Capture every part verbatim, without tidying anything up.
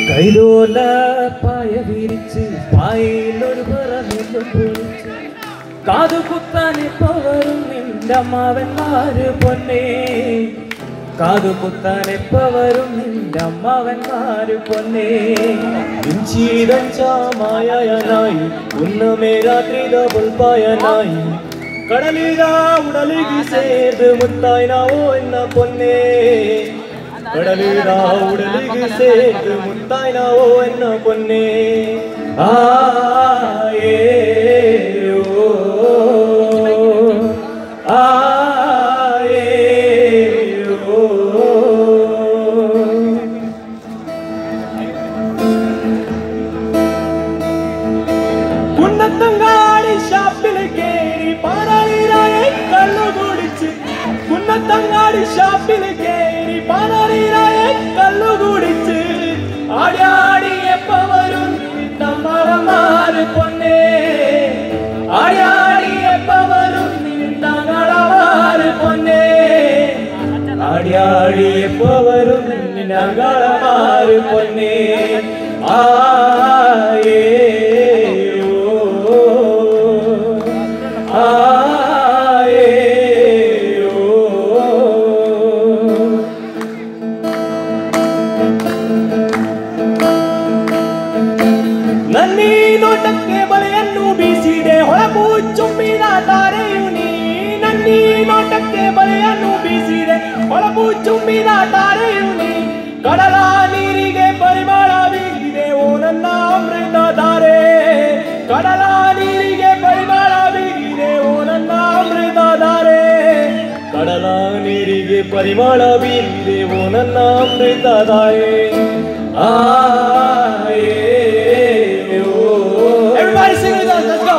കൈതോല പായ വിരിച്ച് പായയിലൊരു പറന്നിലും പൊളിച്ച് കാതു കുത്താനിപ്പോ വരും നിന്റെ അമ്മാവന്മാര് പൊന്നേ. കാതു കുത്താനിപ്പോ വരും നിന്റെ അമ്മാവന്മാര് പൊന്നേ. ഇഞ്ചീതം ചാമായനായി ഉന്നമേ രാത്രി പുൽപ്പായനായി കടലിതാ ഉടലിക്ക് ചേർത്ത് മുത്തായിനാവോ എന്ന പൊന്നേ. കടലിതാ ഉടലിക്ക് ചേർത്ത് മുത്തായിനാവോ എന്ന പൊന്നേ. ആ കുന്നത്തങ്ങാടി ഷാപ്പിൽ കേറി പാനാളിരായെ കള്ളു കുടിച്ച് കുന്നത്തങ്ങാടി ഷാപ്പിൽ കേറി പാനാളിരായെ കള്ളു കുടിച്ച് ആടിയാടി എപ്പ വരും നിന്നമ്മമാര് പൊന്നേ. ആടിയാടി എപ്പ വരും നിന്നങ്ങളമാര് പൊന്നേ. ആടിയാടി എപ്പ വരും നിന്നങ്ങളമാര് പൊന്നേ. ആയേ ನನ್ನೀ ನೋಟಕ್ಕೆ ಬಲೆಯನ್ನು ಬೀಸಿದೆ ಹೊಳಪು ಚುಂಬಿನ ತಾರೆಯು ನೀ. ನನ್ನೀ ನೋಟಕ್ಕೆ ಬಲೆಯನ್ನು ಬೀಸಿದೆ ಹೊಳಪು ಚುಂಬಿನ ತಾರೆಯು ನೀ. ಕಡಲ ನೀರಿಗೆ ಪರಿಮಳ ಬೀರಿದೆ ಓ ನನ್ನ ಅಮೃತ ಧಾರೆ. ಕಡಲ ನೀರಿಗೆ ಪರಿಮಳ ಬೀರಿದೆ ಓ ನನ್ನ ಅಮೃತ ಧಾರೆ. ಕಡಲ ನೀರಿಗೆ ಪರಿಮಳ ಬೀರಿದೆ ಓ ನನ್ನ ಅಮೃತ ಧಾರೆ. ಆ Everybody sing with us, let's go.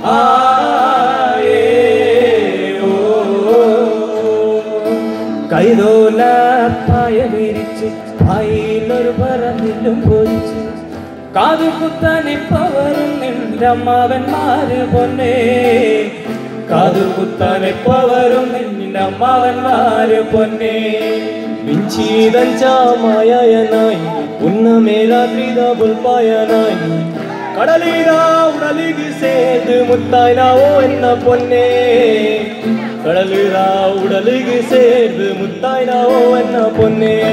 കൈതോല പായ വിരിച്ച് പായയിലൊരു പറന്നിലും പൊരിച്ച് കാതു കുത്താനിപ്പോ വരും നിന്റെ അമ്മാവന്മാര് പൊന്നേ. കാതു കുത്താനിപ്പോ വരും നിന്റെ അമ്മാവന്മാര് പൊന്നേ. വിഞ്ചീതം ചാമായനായി ഉന്നമേ രാത്രി പുൽപ്പായനായി കടലിതാ ഉടലിക്ക് ചേർത്ത് മുത്തായിനാവോ എന്ന പൊന്നേ. കടലിതാ ഉടലിക്ക് ചേർത്ത് മുത്തായിനാവോ എന്ന പൊന്നേ.